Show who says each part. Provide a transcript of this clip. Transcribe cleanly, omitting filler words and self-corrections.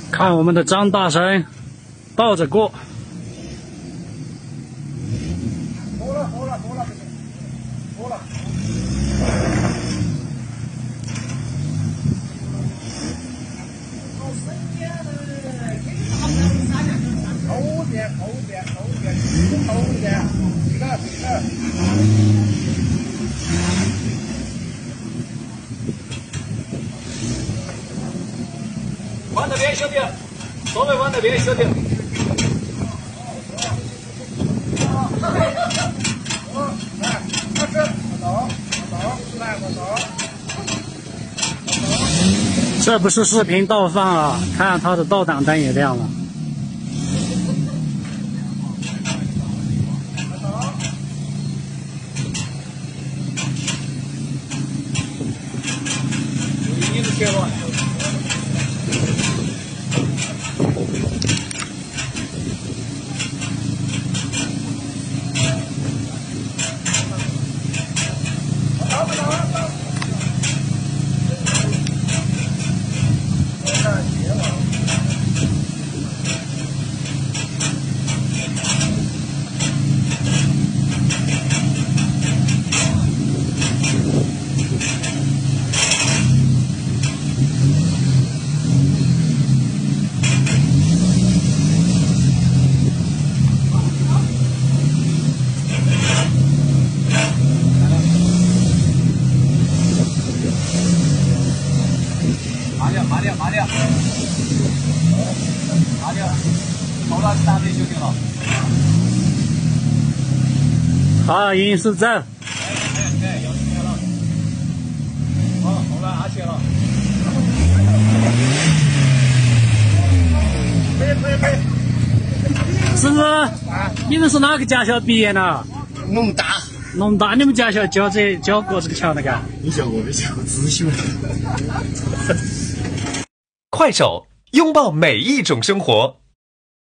Speaker 1: 看我们的张大神倒着过。
Speaker 2: 多了，多了。后边，这个。
Speaker 3: 往那边，兄弟，稍微往那边，兄弟。
Speaker 1: 这不是视频倒放啊，看它的倒档灯也亮了。
Speaker 3: 你的铁了。麻掉，好了，大队休息了。
Speaker 1: 好，银是正。
Speaker 3: 要出来了。好了，阿切了。
Speaker 1: 师傅，你们是哪个驾校毕业的？
Speaker 2: 农大。
Speaker 1: 农大，你们驾校教过这个桥那个？
Speaker 2: 你教过没教过？自修。
Speaker 4: 快手，拥抱每一种生活。